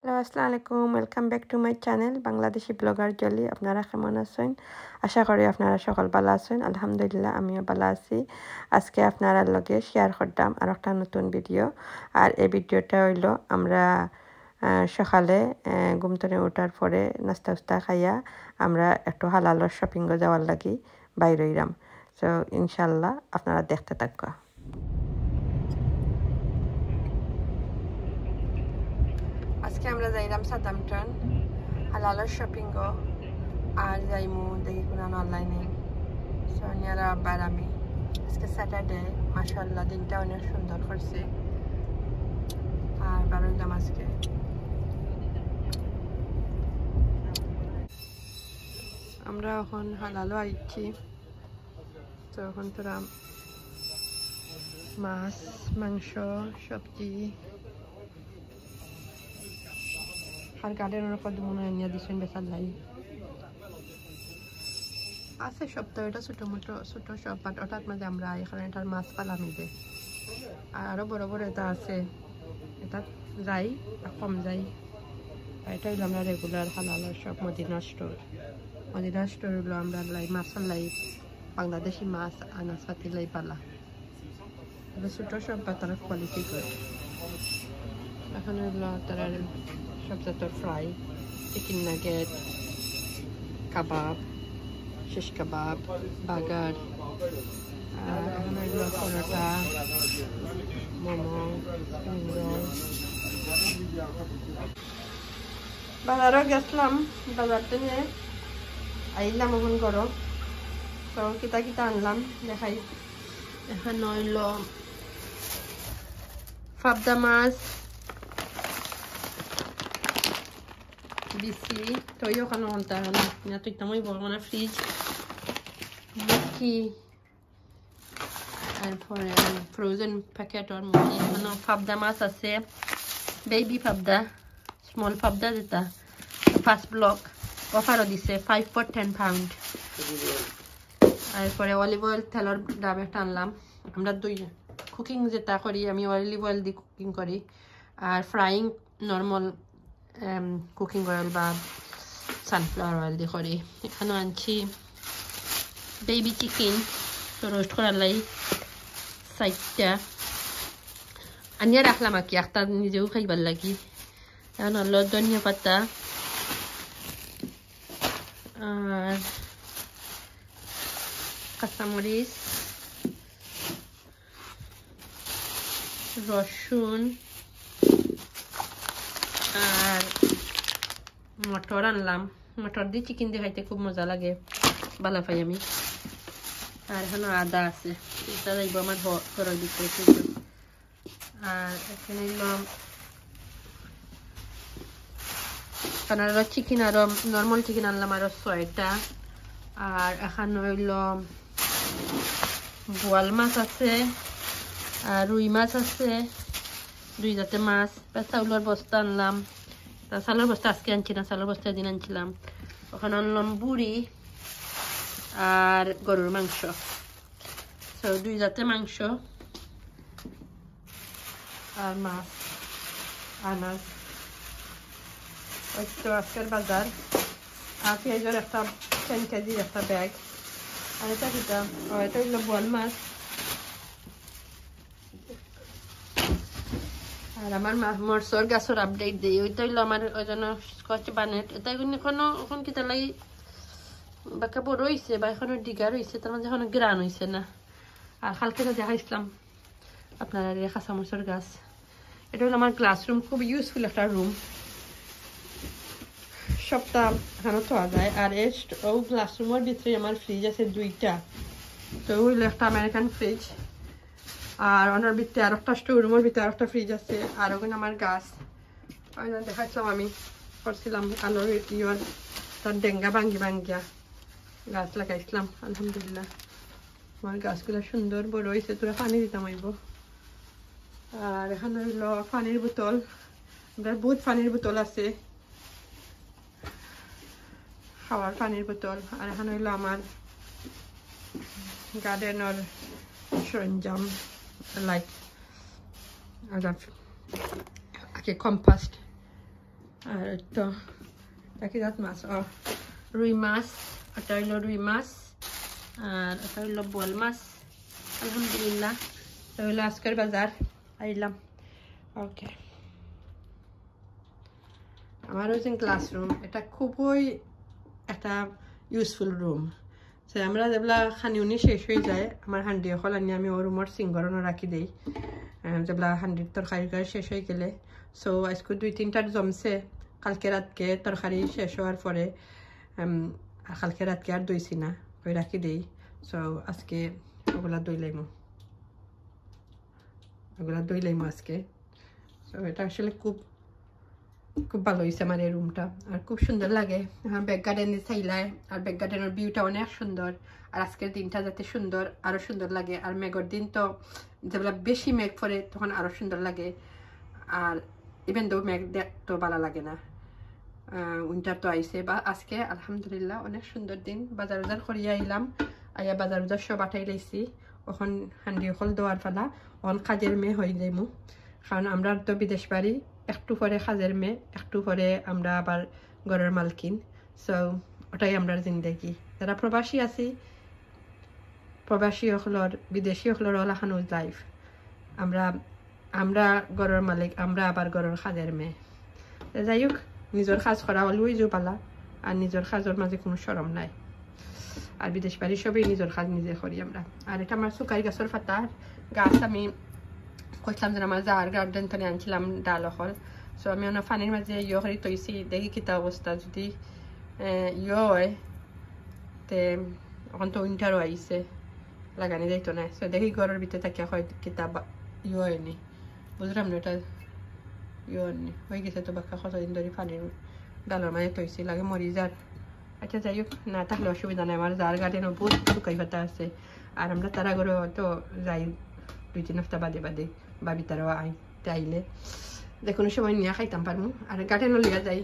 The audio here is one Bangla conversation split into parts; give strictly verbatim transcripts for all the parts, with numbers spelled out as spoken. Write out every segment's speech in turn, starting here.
হ্যালো আসসালামু আলাইকুম welcome back to my channel Bangladeshi blogger Jolly. আপনারা কেমন আছেন? আশা করি আপনারা সকল ভালো আছেন। আলহামদুলিল্লাহ আমিও ভালো আছি। আজকে আপনারা লগে শেয়ার করতাম আর একটা নতুন ভিডিও। আর এই ভিডিওটা হইল আমরা সকালে ঘুম থেকে ওঠার পরে নাস্তা উস্তা খাইয়া আমরা একটু হালালোর শপিংও যাওয়ার লাগি বাইরে হইলাম। সো ইনশাল্লাহ আপনারা দেখতে থাকা। আজকে আমরা যাইলাম সাদামটন হালালার শপিংও আর যাইমু দেখি কোনো অনলাইনে সোনিয়ারা আব্বার আমি আজকে স্যাটারডে মাশাআল্লাহ দিনটা অনেক সুন্দর করছে আর বারোইলাম আজকে আমরা এখন হালালও আইছি। তো এখন তোরা মাছ মাংস সবজি আর গার্ডেনের কত মনে হয় নিয়ে দিচ্ছেন বেচার লাই আছে সপ্তাহ এটা ছোটো মোটো ছোটো সব বাট ওটার মাঝে আমরা এখানে এটার মাছ পালামি দে আর আরও বড় বড় এটা আছে এটা যাই কম যাই এটা হইলো আমরা রেগুলার হালালার সব মদিনা স্টোর মদিনা স্টোর হলো আমরা লাই মাছের লাই বাংলাদেশি মাছ আনাজপাতি লাই পালা এবার ছোটো সব বা তারা কোয়ালিটি করে এখন হইলো তারা সব জাতের fry chicken nugget kebab shish kebab burger আর এখন হইলো পরোটা মোমো স্প্রিং রোল। বাজারও গেছিলাম বাজার থেকে আইলাম এখন করো তো কিতা কিতা আনলাম দেখাই। এখন হইল ফাবদা মাছ বিসি তই ওখানে আনতে না তুই তেমন বড় মানে ফ্রিজ মুরগি তারপরে ফ্রোজেন প্যাকেট আর মুরগি মানে ফাবদা মাছ আছে বেবি ফাবদা স্মল ফাবদা যেটা ফার্স্ট ব্লক অফারও দিছে ফাইভ ফর টেন পাউন্ড। তারপরে অলিভ অয়েল তেলের ডাব একটা আনলাম। আমরা দুই কুকিং যেটা করি আমি অলিভ অয়েল দিয়ে কুকিং করি আর ফ্রাইং নর্মাল কুকিং অয়েল বা সানফ্লাওয়ার অয়েল দিয়ে করি। এখানে আনছি বেবি চিকেন তো রোস্ট করার লাই সাইডটা আনিয়া রাখলাম আর কি একটা নিজেও খাইবার লাগি। এখন হলো ধনিয়া পাতা আর কাঁচামরিচ রসুন আর মটর আনলাম। মটর দিয়ে চিকেন দিয়ে খাইতে খুব মজা লাগে ভালো পাই আমি। আর এখানে আদা আছে এটা যাইব আমার ঘরের ভিতরে আর এখানে নিলাম কারণ চিকেন আরো নর্মাল চিকেন আনলাম আরো ছয়টা। আর এখানে হইল বোয়াল মাছ আছে আর রুই মাছ আছে দুই জাতে মাছ। চাউলের বস্তা আনলাম চাউলের বস্তা আজকে আনছি না চাউলের বস্তা দিন আনছিলাম। ওখানে আনলাম বুড়ি আর গরুর মাংস তো দুই জাতে মাংস আর মাছ আর মাছ ওই তো আজকের বাজার। আর পেঁয়াজের একটা টেন কেজির একটা ব্যাগ। আর এটা কিটা ও এটা হইলো বোয়াল মাছ। আর আমার মরসর গাছের আপডেট দিই ওইটা হইলো আমার ওই জন্য স্কচ বানেট এটা এখনো এখন কিতা লাগি বাঁকা বড় হয়েছে বা এখনো ডিগার হয়েছে তার মধ্যে এখনো গ্রান হয়েছে না। আর কালকে তো দেখাইছিলাম আপনারা কাঁচা মরসর গাছ। এটা হলো আমার ক্লাসরুম খুব ইউজফুল একটা রুম সবটা এখানে পাওয়া যায়। আর ও ক্লাসরুমের ভিতরে আমার ফ্রিজ আছে দুইটা তো হইলো একটা আমেরিকান ফ্রিজ আর ওনার ভিতরে আর একটা স্টোর রুমের ভিতরে আর একটা ফ্রিজ আছে। আর ওখানে আমার গাছ দেখাচ্ছিলাম আমি করছিলাম আলোর ইয়র তার ডেঙ্গা ভাঙ্গি ভাঙ্গিয়া গাছ লাগাইছিলাম। আলহামদুলিল্লাহ আমার গাছগুলো সুন্দর বড় হয়েছে তোরা পানি দিতাম আইব। আর এখানে হইলো পানির বোতল আমরা বহুত পানির বোতল আছে খাওয়ার পানির বোতল। আর এখানে হইলো আমার গার্ডেনের সরঞ্জাম লাইক আগে কম্পাস্ট আর তো দেখি যাত মাছ ও রুই মাছ এটা হইল রুই মাছ আর এটা হইল বোয়াল মাছ আলহামদুলিল্লাহ এটা হইল আজকের বাজার আইলাম ওকে আমার হচ্ছে ক্লাসরুম এটা খুবই একটা ইউজফুল রুম সে আমরা যেগুলা খানিউনি শেষ হয়ে যায় আমার হান্ডি অকল আনি আমি ও রুমের সিঙ্গরণও রাখি দিই যেগুলা হান্ডির তরকারি শেষ হয়ে গেলে সো আজকে দুই তিনটার জমছে কালকে রাতকে তরকারি শেষ হওয়ার পরে কালকে রাতকে আর দইছি না ওই রাখি দিই সো আজকে ওগুলা দই লাইমো ওগুলা দই লাইমো আজকে সো এটা আসলে খুব খুব ভালো হয়েছে আমার এই রুমটা আর খুব সুন্দর লাগে আমার ব্যাক গার্ডেনে চাইলায় আর ব্যাক গার্ডেনের ভিউটা অনেক সুন্দর আর আজকের দিনটা যাতে সুন্দর আরও সুন্দর লাগে আর মেঘের দিন তো যেগুলা বেশি মেঘ পড়ে তখন আরও সুন্দর লাগে আর ইভেন দো মেঘ দেখতেও ভালো লাগে না উইন্টার তো আইসে বা আজকে আলহামদুলিল্লাহ অনেক সুন্দর দিন বাজার বাজার করিয়া আইলাম আইয়া বাজার বাজার সব আটাই লাইছি ওখান হান্ডি অকল দেওয়ার ফেলা অন কাজের মেয়ে হয়ে যাইমু কারণ আমরা তো বিদেশ বাড়ি একটু পরে কাজের মেয়ে একটু পরে আমরা আবার ঘরের মালকিন সো ওটাই আমরা জিন্দেগি যারা প্রবাসী আছি প্রবাসী হলর বিদেশি হলর হল হানুজ লাইফ আমরা আমরা ঘরের মালিক আমরা আবার ঘরের কাজের মেয়ে যাই হোক নিজের কাজ করা হলেই যে পালা আর নিজের কাজের মাঝে কোনো শরম নাই আর বিদেশ বাড়ি সবই নিজের কাজ নিজে করি আমরা আর এটা আমার সুকারি গাছের পাতার গাছ আমি কইলাম যে আমার যার গার্ডেন তো আনছিলাম ডাল হল সো আমি অনেক পানির মাঝে ইয়ে করে তৈছি দেখি কিতা অবস্থা যদি ইয়ে হয় তে এখন তো উইন্টারও আইসে লাগানি যাইতো না সো দেখি ঘরের ভিতরে থাকিয়া হয় কিতা ইয়ে হয়নি বুঝলাম না এটা ইয়ে হয়নি হয়ে গেছে তো বাক্কা কতদিন ধরে পানির ডালের মাঝে তৈছি লাগে মরি যার আচ্ছা যাই হোক না থাকলে অসুবিধা নেই আমার যার গার্ডেনও বহুত শুকাই পাতা আছে আর আমরা তারা ঘরে তো যাই দুই তিন হপ্তাহ বাদে বাদে বাবি তারাও আই আইলে যে কোনো সময় নিয়ে খাইতাম পারবো আর গার্ডেনও লিয়া যাই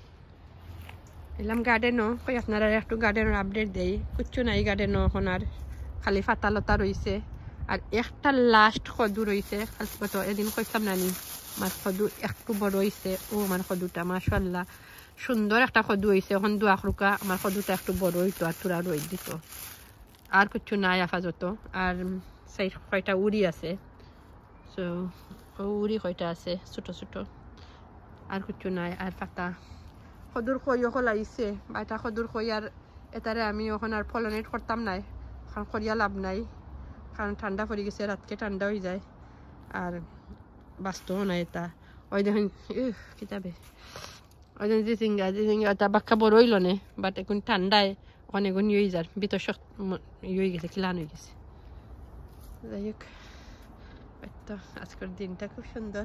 এলাম গার্ডেনও কই আপনারা একটু গার্ডেনের আপডেট দেই কিচ্ছু নাই গার্ডেনও এখন আর খালি ফাতা লতা রয়েছে আর একটা লাস্ট খদু রয়েছে তো এদিন কইতাম নানি আমার খদু একটু বড় হয়েছে ও আমার খদুটা মাশাআল্লাহ সুন্দর একটা খদু হয়েছে এখন দু আখরুকা আমার খদুটা একটু বড় হইতো আর তোরা রই দিত আর কিচ্ছু নাই আপাতত আর সাইড কয়টা উড়ি আছে সো উড়ি কয়টা আছে ছোট ছোট আর কিচ্ছু নাই আর পাতা খদুর খই অকল আইছে বা এটা খদুর খই আর এটারে আমি ওখানে আর ফলনেট করতাম নাই কারণ করিয়া লাভ নাই কারণ ঠান্ডা পড়ে গেছে রাতকে ঠান্ডা হয়ে যায় আর বাস্তব নাই এটা ওই দেখুন কিতাবে ওই দেখুন যে সিঙ্গা যে সিঙ্গা এটা বাক্কা বড় হইল নে বাট এখন ঠান্ডায় ওখানে এখন ইয়ে যার ভিতর শক্ত ইয়ে হয়ে গেছে খিলান হয়ে গেছে যাই হোক তো আজকের দিনটা খুব সুন্দর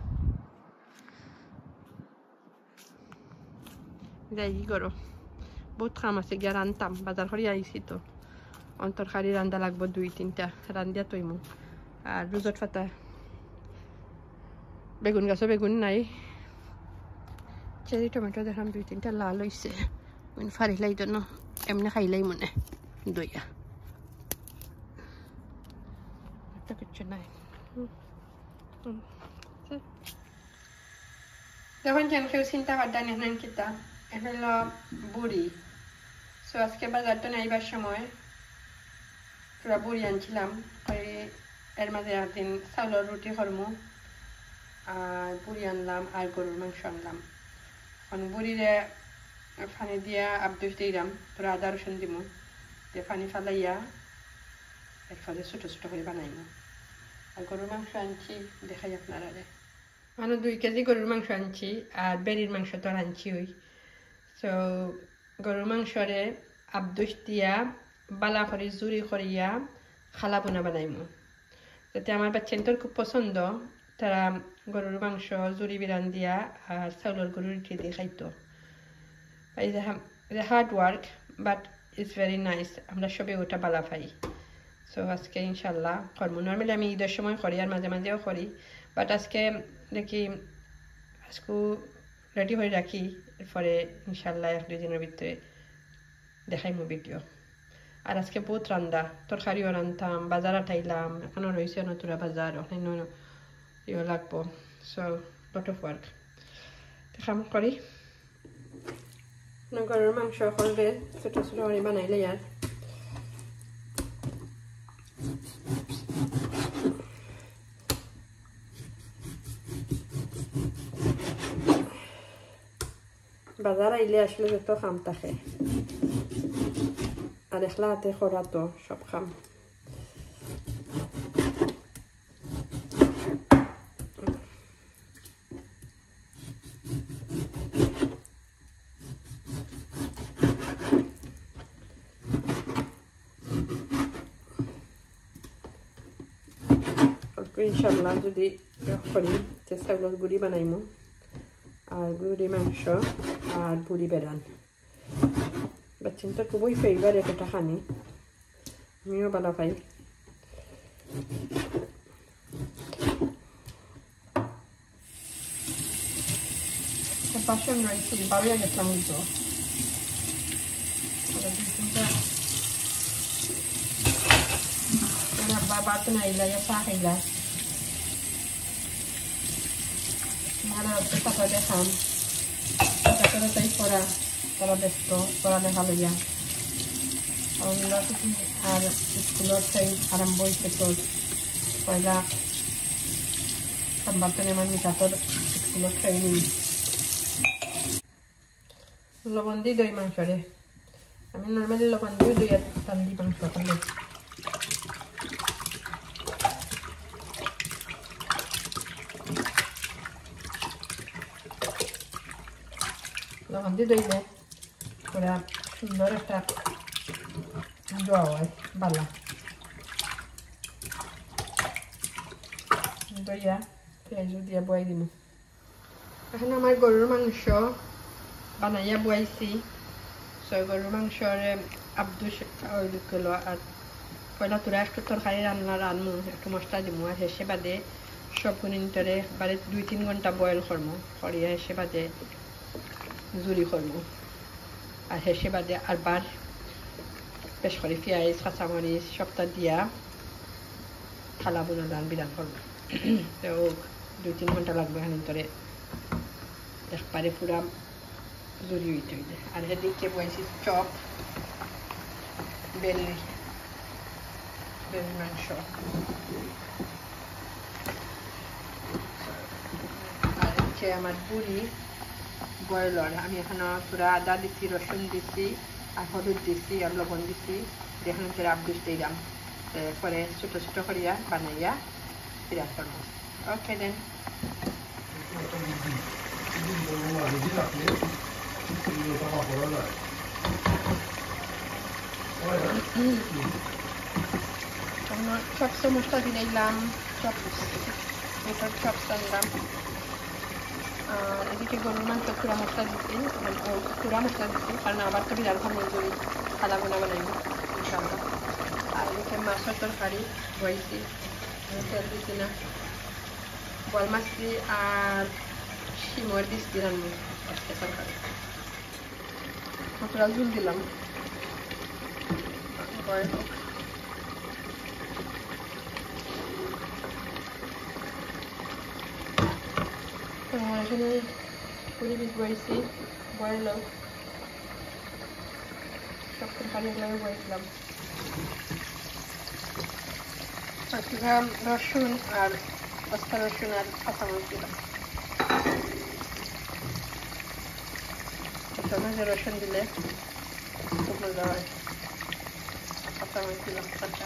যাই কি করো বহুত কাম আছে গিয়া রান্তাম বাজার করে আইসি তো অন্তরকারি রান্দা লাগবো দুই তিনটা রান্দিয়া তৈমু আর রুজত ফাতা বেগুন গাছও বেগুন নাই চেরি টমেটো দেখলাম দুই তিনটা লাল হয়েছে ফারিলাই জন্য এমনি খাইলাই মনে দইয়া কিচ্ছু নাই যখন যেন কেউ চিন্তা করতেন এখানে কিতা এটা হলো বুড়ি সো আজকে বাজারটা নাইবার সময় পুরা বুড়ি আনছিলাম এর মাঝে একদিন চাউলের রুটি করমু আর বুড়ি আনলাম আর গরুর মাংস আনলাম এখন বুড়িরে পানি দিয়া আবদুস দিলাম পুরা আদা রসুন দিমু দিয়ে পানি ফালাইয়া এরপরে ছোটো ছোটো করে বানাইমু আর গরুর মাংস আনছি দেখাই আপনারা মানে দুই কেজি গরুর মাংস আনছি আর বেরির মাংস তো আনছি ওই সো গরুর মাংসরে আবদুস দিয়া বালা করে জুড়ি করিয়া খালা বোনা বানাইমু যাতে আমার বাচ্চাদের খুব পছন্দ তারা গরুর মাংস জুড়ি বিরান দিয়া আর চাউলের গরুর রুটি দিয়ে খাইতো is a hard work but it's very nice আমরা সবে ওটা বালা পাই সো আজকে ইনশাল্লাহ করবো নর্মালি আমি ঈদের সময় করি আর মাঝে মাঝেও করি বাট আজকে দেখি আজকে রেডি হয়ে রাখি এরপরে ইনশাল্লাহ এক দুই দিনের ভিতরে দেখাইমু ভিডিও আর আজকে বহুত রান্দা তরকারিও রান্তাম বাজার আটাইলাম এখনও রয়েছে নতুরা বাজার ওখানে ইয়ে লাগবো সো লট অফ ওয়ার্ক খাম করি গরুর মাংস করলে ছোট ছোট করে বানাইলে আর বাজার আইলে আসলে যত খাম থাকে আর একলা হাতে করা তো সব খাম ইনশাল্লাহ যদি করি চেষ্টা করব গুড়ি বানাইমু আর গুড়ি মাংস আর বুড়ি বেড়ান বাচ্চান তো খুবই ফেভারিট এটা খানি আমিও ভালো পাই পাশে রয়েছি বাড়িয়ে গেছিলাম তো বাবাতে না ইলা ya পাখিলা মারা কথা দেখাম তারপরে তাই পড়া পড়া ব্যস্ত পড়ালেখা লইয়া আমরা আর স্কুলের টাইম আরম্ভ হয়েছে তো পয়লা সম্বাদনে আমার মিটাতর স্কুলের ট্রেনিং লবণ দিই দই মাংসরে আমি নর্মালি লবণ দিই দই আর তান্দি মাংস করলে লবণ দিয়ে দইলে পুরা সুন্দর একটা জোয়া হয় বালা দইয়া পেঁয়াজ দিয়ে বয়াই দিব এখন আমার গরুর মাংস বানাইয়া বয়াইছি ছয় গরুর মাংসর আবদুস কিলো আর পয়লা তোরা একটু তরকারি রান্না রানমু একটু মশলা দিব আর হেসে বাদে সবগুলো নিতরে বারে দুই তিন ঘন্টা বয়েল করবো করিয়া হেসে বাদে জুড়ি করবো আর হেসে বাদে আর বার বেশ করে পেঁয়াজ কাঁচামরিচ সবটা দিয়া থালা বোনা দান বিধান করবো তো দুই তিন ঘন্টা লাগবে এখানে তোরে একবারে পুরা জুড়ি হইতে হইতে আর এদিকে বয়েছি চপ বেলি বেলি মাংস আর হচ্ছে আমার বুড়ি বয়লর আমি এখন পুরা আদা দিচ্ছি রসুন দিচ্ছি আর হলুদ দিচ্ছি আর লবণ দিচ্ছি দেখুন তোরা আবদুস দিলাম পরে ছোট ছোট করিয়া বানাইয়া বিরাট করবো ওকে দেন সব সমস্যা দিলাম সব সব দিলাম এদিকে গরুর মাংস পুরা মশলা দিচ্ছি পুরা মশলা দিচ্ছি কারণ আবার তো বিরাট ভালো জড়ি খালা বোনা বানাইব ইনশাআল্লাহ আর এদিকে মাছের তরকারি বইছি তেল দিচ্ছি না বল মাছ দিয়ে আর শিমর দিচ্ছি রান্না আজকে তরকারি মশলা ঝুল দিলাম এখানে পুরি বীজ বয়েছি বয়েল সব তরকারিগুলো বয়েছিলাম দিলাম রসুন আর বস্তা রসুন আর কাঁচামরিচ দিলাম মাঝে রসুন দিলে খুব মজা হয় কাঁচামরিচ দিলাম কাঁচা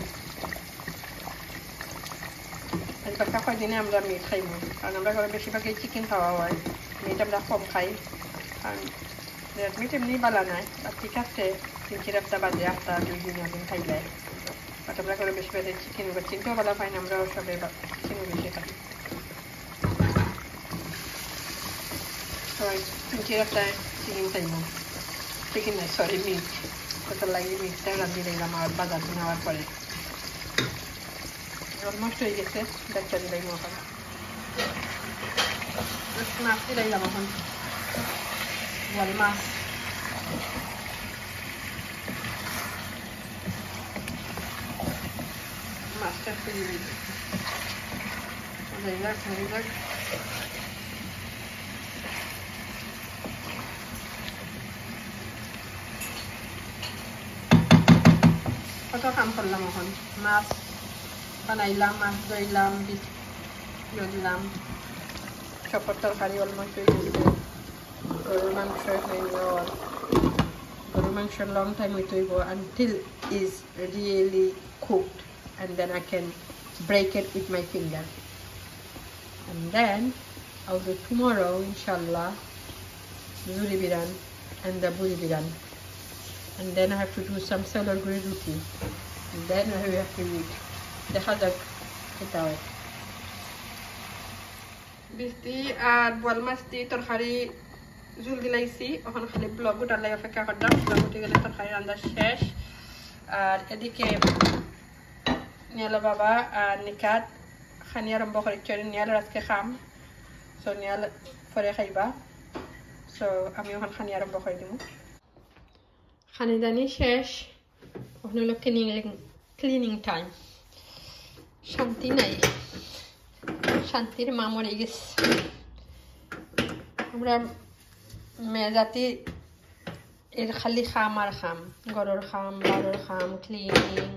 কাঁচা কয়দিনে আমরা মিট খাইব কারণ আমরা ঘরে বেশিরভাগই চিকেন খাওয়া হয় মিট আমরা কম খাই কারণ রেড মিট এমনি বালা নাই আর ঠিক আছে তিন চার একটা বাজে আটটা দুই দিন একদিন খাইলে বাট আমরা ঘরে বেশিরভাগ চিকেন বা চিকেনও বালা পাই না আমরাও সবাই চিকেন বেশি খাই সবাই তিন চার একটা চিকেন খাইব চিকেন নাই সরি মিট কত লাগে মিটটা রাঁধি দিলাম আর বাজার নেওয়ার পরে অলমোস্ট হয়ে গেছে ডাক্তার দিলাম এখন মাছ দিলাম এখন বল মাছ মাছটা ফেলে দিই কত কাম করলাম এখন মাছ বানাইলাম মাছ ধুইলাম বিট দিলাম চপর তরকারি অলমোস্ট হয়ে গেছে গরুর মাংস হয়ে যাওয়ার গরুর মাংস long time হইতে হইব until is really cooked and then I can break it with my finger and then I'll do tomorrow inshallah zuri biran and the buri biran and then I have to do some salad green roti and then I have to eat দেখা যাক এটা হয় বিস্তি আর বল মাছ দিয়ে তরকারি ঝুল দিলাইছি এখন খালি ব্লগ গোটার লাগে অপেক্ষা করলাম ব্লগ উঠে গেলে তরকারি রান্না শেষ আর এদিকে নিয়ালা বাবা আর নিকাত খানি আরম্ভ করেছে নিয়াল আজকে খাম সো নিয়াল পরে খাইবা সো আমি এখন খানি আরম্ভ করে দিব খানি দানি শেষ এখন হলো ক্লিনিং ক্লিনিং টাইম শান্তি নাই শান্তির মা মরে গেছে আমরা মেয়ে জাতি এর খালি খাম আর খাম ঘরের খাম বাড়ির খাম ক্লিনিং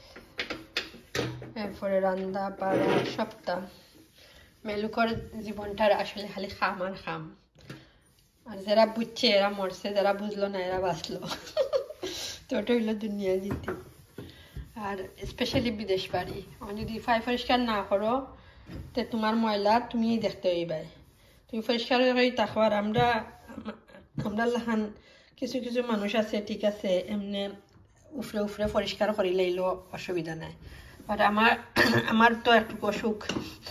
এরপরে রান্না বাড়া সপ্তাহ মেলুকর জীবনটার আসলে খালি খাম আর খাম আর যারা বুঝছে এরা মরছে যারা বুঝলো না এরা বাঁচলো তো ওটা হইলো দুনিয়া জিতি আর স্পেশালি বিদেশ বাড়ি যদি ফাই পরিষ্কার না করো তে তোমার ময়লা তুমি দেখতে হইবাই তুমি পরিষ্কার করে থাকো আর আমরা আমরা লাহান কিছু কিছু মানুষ আছে ঠিক আছে এমনি উফরে উফরে পরিষ্কার করি লাইলো অসুবিধা নাই বাট আমার আমার তো একটু অসুখ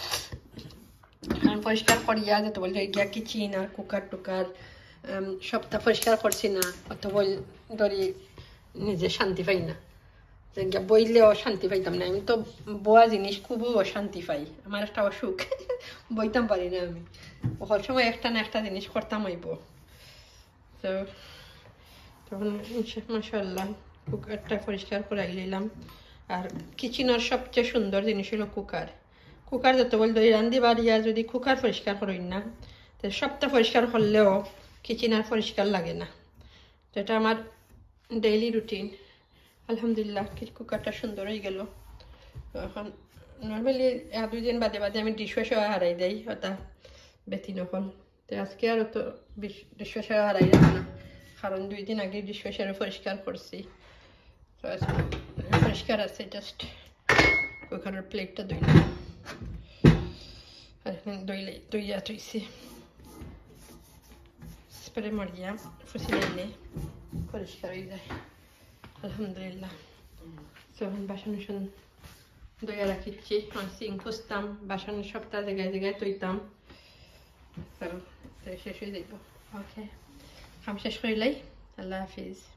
আমি পরিষ্কার করিয়া যেতে বলতে গিয়া কিচেন আর কুকার টুকার সবটা পরিষ্কার করছি না অত বই ধরি নিজে শান্তি পাই না বইলেও শান্তি পাইতাম না আমি তো বোয়া জিনিস খুবই অশান্তি পাই আমার একটা অসুখ বইতাম পারি না আমি ওখান সময় একটা না একটা জিনিস করতাম হইব তো তখন মাশাআল্লাহ কুকারটা পরিষ্কার করে নিলাম আর কিচেনের সবচেয়ে সুন্দর জিনিস হলো কুকার কুকার যত বল ধরি রান্ধি বাড়িয়া যদি কুকার পরিষ্কার করেন না তো সবটা পরিষ্কার করলেও কিচেন আর পরিষ্কার লাগে না তো এটা আমার ডেইলি রুটিন আলহামদুলিল্লাহ কুকারটা সুন্দর হয়ে গেল এখন নর্মালি এক দুই দিন বাদে বাদে আমি ডিশওয়াশার হারাই দেই ওটা বেতি নকল তো আজকে আর তো ডিশওয়াশার হারাই যাবে না কারণ দুই দিন আগে ডিশওয়াশারে পরিষ্কার করছি তো পরিষ্কার আছে জাস্ট কুকারের প্লেটটা ধুইলাম আর ধুইলে ধুইয়া ধুইছি স্প্রে মারিয়া ফুসি দিলে পরিষ্কার হয়ে যায় আলহামদুলিল্লাহ তখন বাসন টাসন ধুইয়া রাখিচ্ছি সিং খুঁজতাম বাসন সপ্তাহ জায়গায় জায়গায় ধুইতাম তো শেষ হয়ে যাইব ওকে কাম শেষ করিলাই আল্লাহ হাফিজ